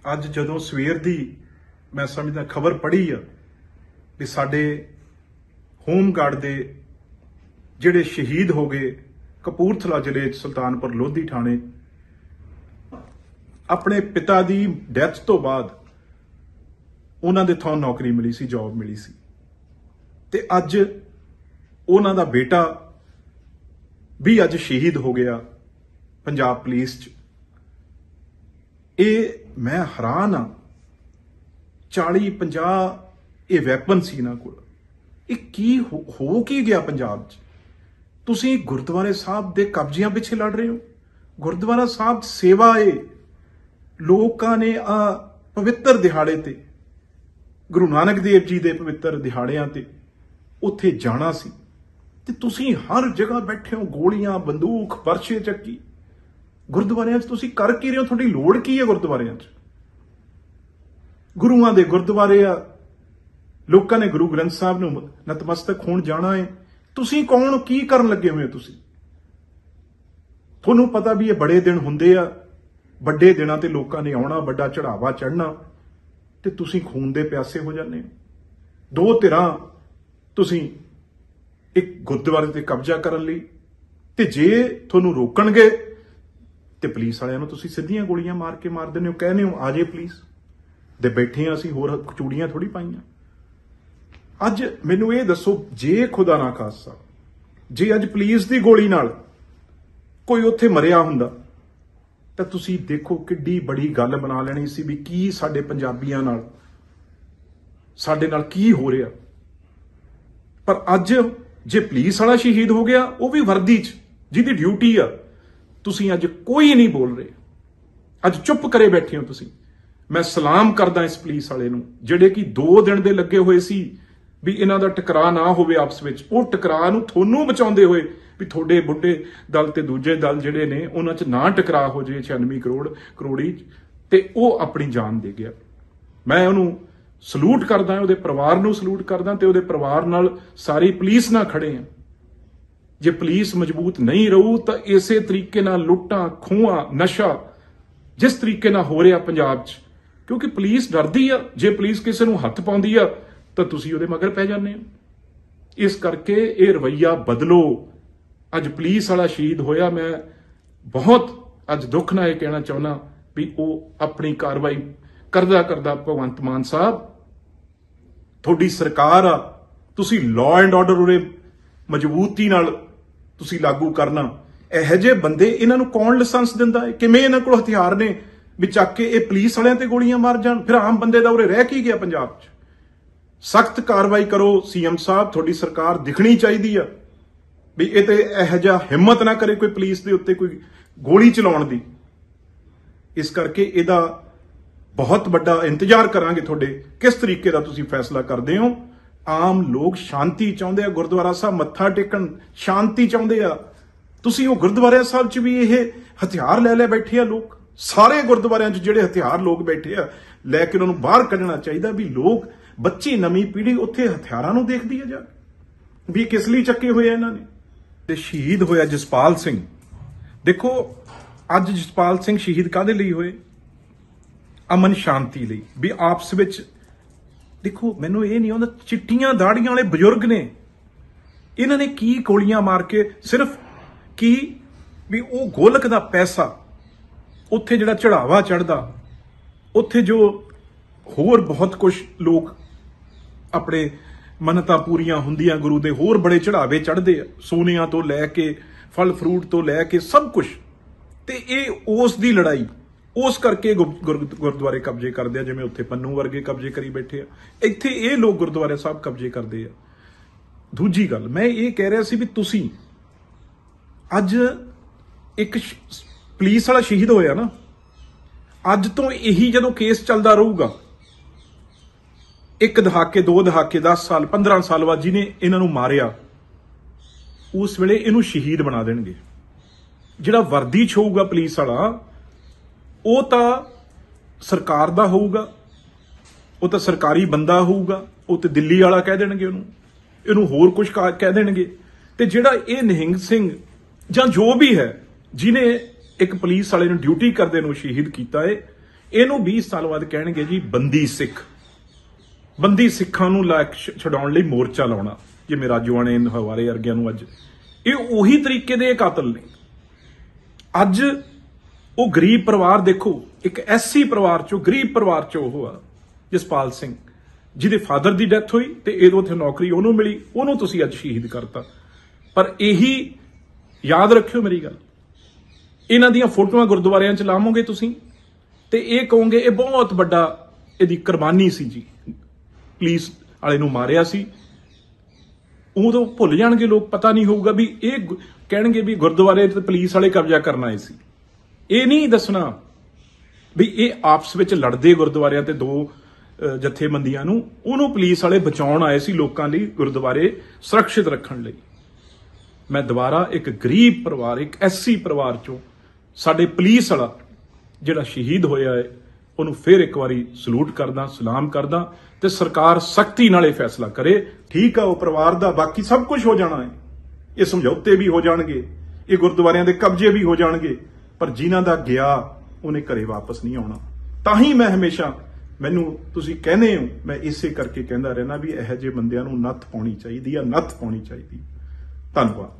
ਅੱਜ ਜਦੋਂ ਸਵੇਰ ਦੀ मैं समझदा खबर पढ़ी आ भी साडे होमगार्ड दे जिहड़े शहीद हो गए कपूरथला जिले सुल्तानपुर लोधी थाने अपने पिता दी डेथ तो बाद उन्हां दे थों नौकरी मिली सी, जॉब मिली सी, ते अज उन्हां दा बेटा भी अज शहीद हो गया पंजाब पुलिस च। ये मैं हैरान हाँ, 40-50 ये वैपन सी इन्हां कोल। ये की हो की गया पंजाब च? तुसीं गुरुद्वारे साहब दे कब्जियां पिछे लड़ रहे हो। गुरुद्वारा साहब सेवा है, लोकां ने आ पवित्र दिहाड़े ते गुरु नानक देव जी दे पवित्र दिहाड़ियां ते उत्थे जाना सी, ते तुसीं हर जगह बैठे हो, गोलियां बंदूक बरछे चक्की। गुरुद्वारियां च तुसीं कर की रहे हो? तुहाडी लोड़ की है गुरुद्वारियां च? गुरुआं दे गुरुद्वारे आ, लोकां ने गुरु ग्रंथ साहब नूं नतमस्तक होण जाना है। तुसीं कौन, की करन लगे हुए हो? तुसीं तुहानूं पता भी ये बड़े दिन हुंदे आ, बड़े दिनां ते लोकां ने आउणा, बड़ा चढ़ावा चढ़ना, ते तुसीं खून दे प्यासे हो जाने हो। दो धिरां तुसीं एक गुरुद्वारे ते कब्जा करन लई, ते जे तुहानूं रोकणगे ते पुलिस वालियां नूं तुसीं सिद्धियां गोलियां मार के मार दिंदे हो, कहने हो आ जे पुलिस दे बैठे हैं, असीं होर चूड़ियां थोड़ी पाईयां। अज मैनूं ये दसो, जे खुदा ना खासा जे अज पुलिस दी गोली नाल कोई उत्थे मरिया हुंदा तां तुसीं देखो किड्डी बड़ी गल बना लेनी सी भी की साडे पंजाबियां नाल, साडे नाल की हो रहा। पर अज जे पुलिस वाला शहीद हो गया, वो भी वर्दी च, जिहदी ड्यूटी आ, तुसीं अज कोई नहीं बोल रहे, अज चुप करे बैठे हो तुसीं। मैं सलाम करदा इस पुलिस वाले नूं जिहड़े कि 2 दिन दे लगे हुए सी भी इन्हां दा टकराअ ना होवे आपस विच। वो टकराअ नूं थोनूं बचाउंदे होए भी थोड़े बुढ़े दल ते दूजे दल जिहड़े ने उन्हां च ना टकराअ हो जाए 96 करोड़ी ते वो अपनी जान दे गया। मैं उहनूं सलूट करदा, उहदे परिवार नूं सलूट करदा ते उहदे परिवार नाल सारी पुलिस नाल खड़े हैं। जे पुलिस मजबूत नहीं रहू तां इसे तरीके नाल लुट्टां खूहां नशा जिस तरीके नाल हो रहा पंजाब च, क्योंकि पुलिस डरदी आ, जे पुलिस किसी नूं हत्थ पाउंदी आ तां तुसीं उहदे मगर पै जांदे हो। इस करके ये रवैया बदलो। अज पुलिस वाला शहीद होया, मैं बहुत अज दुख नाल कहना चाहुंदा भी वो अपनी कार्रवाई करदा करदा भगवंत मान साहब तुहाडी सरकार आ, तुसीं लॉ एंड ऑर्डर उरे मजबूती नाल तुसीं लागू करना। इहो जे बंदे इन्हां नूं कौन लाइसेंस दिंदा है? किवें इन्हां कोल हथियार ने भी चक के ये पुलिस वालियां ते गोलियां मार जाण? फिर आम बंदे दा उरे रह की गया पंजाब च? सख्त कार्रवाई करो सीएम साहब, थोड़ी सरकार दिखनी चाहिदी आ भी ये ते इहो जिहा हिम्मत ना करे कोई पुलिस दे उत्ते कोई गोली चलाउण दी। इस करके इहदा बहुत बड़ा इंतजार करांगे तुहाडे किस तरीके दा तुसीं फैसला करदे हो। आम लोग शांति चाहुंदे आ, गुरुद्वारा साहब मत्था टेकण शांति चाहुंदे आ। तुसीं वो गुरुद्वारा साहब च भी ये हथियार लै बैठे आ लोग। सारे गुरुद्वारियां च जिहड़े हथियार लोग बैठे आ लैके उन्हां नूं बाहर कढना चाहिए भी लोग, बच्ची नवीं पीढ़ी उत्थे हथियारां नूं देखदी है जा भी किस लई चक्के हुए इन्हां ने। ते शहीद होया जसपाल सिंह। देखो अज जसपाल सिंह शहीद काहदे लई होए? अमन शांति लई, भी आपस विच। देखो मैनूं ये नहीं आउंदा, चिट्टियां दाड़ियां वाले बजुर्ग ने, इन्हां ने की गोलियां मार के सिर्फ की भी वो गोलक दा पैसा उत्थे जिहड़ा चढ़ावा चढ़दा, उत्थे जो होर बहुत कुछ लोग अपने मन्नतां पूरियां हुंदियां, गुरु दे होर बड़े चढ़ावे चढ़दे आ, सोनिया तो लैके फल फ्रूट तो लैके सब कुछ। ते ये उस दी लड़ाई, उस करके गुरुद्वारे कब्जे करदे आ, जिवें उत्थे पन्नू वर्गे कब्जे करी बैठे आ, इत्थे ये लोग गुरुद्वारे साहब कब्जे करदे आ। दूजी गल मैं ये कह रहा सी भी तुसीं अज एक पुलिस वाला शहीद होया ना, अज तो यही जदों केस चलदा रहूगा, 1 दहाके 2 दहाके 10 साल 15 साल बाद जिन्हें इन्हां नूं मारिया, उस वेले इनू शहीद बना देणगे। जिहड़ा वर्दी च होऊगा पुलिस वाला, वो तो सरकार दा होऊगा, वो तो सरकारी बंदा होऊगा, वो तो दिल्ली वाला कह देणगे, इनू होर कुछ कह देणगे। ते जिहड़ा ये निहंग सिंह जां जो भी है जिन्हें एक पुलिस वाले नूं ड्यूटी करदे नूं शहीद कीता है, ਇਹਨੂੰ 20 ਸਾਲ ਬਾਅਦ ਕਹਿਣਗੇ ਜੀ ਬੰਦੀ ਸਿੱਖ, ਬੰਦੀ ਸਿੱਖਾਂ ਨੂੰ ਛਡਾਉਣ ਲਈ ਮੋਰਚਾ ਲਾਉਣਾ, ਜਿਵੇਂ ਰਾਜੋਆਣੇ ਹਵਾਰੇ ਵਰਗਿਆਂ ਨੂੰ। ਅੱਜ ਇਹ ਉਹੀ ਤਰੀਕੇ ਦੇ ਕਾਤਲ ਨੇ। ਅੱਜ ਉਹ ਗਰੀਬ ਪਰਿਵਾਰ ਦੇਖੋ, ਇੱਕ ਐਸਸੀ ਪਰਿਵਾਰ ਚੋਂ, ਗਰੀਬ ਪਰਿਵਾਰ ਚੋਂ ਉਹ ਆ ਜਸਪਾਲ ਸਿੰਘ, ਜਿਹਦੇ ਫਾਦਰ ਦੀ ਡੈਥ ਹੋਈ ਤੇ ਇਹਦੋਂ ਉੱਥੇ ਨੌਕਰੀ ਉਹਨੂੰ ਮਿਲੀ, ਉਹਨੂੰ ਤੁਸੀਂ ਅੱਜ ਸ਼ਹੀਦ ਕਰਤਾ। ਪਰ ਇਹੀ ਯਾਦ ਰੱਖਿਓ ਮੇਰੀ ਗੱਲ, ਇਹਨਾਂ ਦੀਆਂ ਫੋਟੋਆਂ ਗੁਰਦੁਆਰਿਆਂ 'ਚ ਲਾਵੋਗੇ ਤੁਸੀਂ ਤੇ ਇਹ ਕਹੋਗੇ ਇਹ ਬਹੁਤ ਵੱਡਾ ਇਹਦੀ ਕੁਰਬਾਨੀ ਸੀ ਜੀ, ਪੁਲਿਸ ਵਾਲੇ ਨੂੰ ਮਾਰਿਆ ਸੀ। ਉਦੋਂ ਭੁੱਲ ਜਾਣਗੇ ਲੋਕ, ਪਤਾ ਨਹੀਂ ਹੋਊਗਾ ਵੀ ਇਹ ਕਹਿਣਗੇ ਵੀ ਗੁਰਦੁਆਰੇ ਤੇ ਪੁਲਿਸ ਵਾਲੇ ਕਬਜ਼ਾ ਕਰਨ ਆਏ ਸੀ। ਇਹ ਨਹੀਂ ਦੱਸਣਾ ਵੀ ਇਹ ਆਪਸ ਵਿੱਚ ਲੜਦੇ ਗੁਰਦੁਆਰਿਆਂ ਤੇ ਦੋ ਜਥੇਬੰਦੀਆਂ ਨੂੰ, ਉਹਨੂੰ ਪੁਲਿਸ ਵਾਲੇ ਬਚਾਉਣ ਆਏ ਸੀ, ਲੋਕਾਂ ਲਈ ਗੁਰਦੁਆਰੇ ਸੁਰੱਖਿਅਤ ਰੱਖਣ ਲਈ। ਮੈਂ ਦੁਬਾਰਾ ਇੱਕ ਗਰੀਬ ਪਰਿਵਾਰ, ਇੱਕ ਐਸਸੀ ਪਰਿਵਾਰ ਚੋਂ ਸਾਡੇ ਪੁਲਿਸ ਵਾਲਾ ਜਿਹੜਾ ਸ਼ਹੀਦ ਹੋਇਆ ਹੈ ਉਹਨੂੰ ਫਿਰ ਇੱਕ ਵਾਰੀ ਸਲੂਟ ਕਰਦਾ, ਸਲਾਮ ਕਰਦਾ ਤੇ ਸਰਕਾਰ ਸਖਤੀ ਨਾਲ ਇਹ ਫੈਸਲਾ ਕਰੇ। ਠੀਕ ਆ, ਉਹ ਪਰਿਵਾਰ ਦਾ ਬਾਕੀ ਸਭ ਕੁਝ ਹੋ ਜਾਣਾ ਹੈ, ਇਹ ਸਮਝੌਤੇ ਵੀ ਹੋ ਜਾਣਗੇ, ਇਹ ਗੁਰਦੁਆਰਿਆਂ ਦੇ ਕਬਜ਼ੇ ਵੀ ਹੋ ਜਾਣਗੇ, ਪਰ ਜਿਨ੍ਹਾਂ ਦਾ ਗਿਆ ਉਹਨੇ ਘਰੇ ਵਾਪਸ ਨਹੀਂ ਆਉਣਾ। ਤਾਂ ਹੀ ਮੈਂ ਹਮੇਸ਼ਾ, ਮੈਨੂੰ ਤੁਸੀਂ ਕਹਿੰਦੇ ਹੋ, ਮੈਂ ਇਸੇ ਕਰਕੇ ਕਹਿੰਦਾ ਰਹਿਣਾ ਵੀ ਇਹੋ ਜਿਹੇ ਬੰਦਿਆਂ ਨੂੰ ਨੱਥ ਪਾਉਣੀ ਚਾਹੀਦੀ ਆ, ਨੱਥ ਪਾਉਣੀ ਚਾਹੀਦੀ। ਧੰਨਵਾਦ।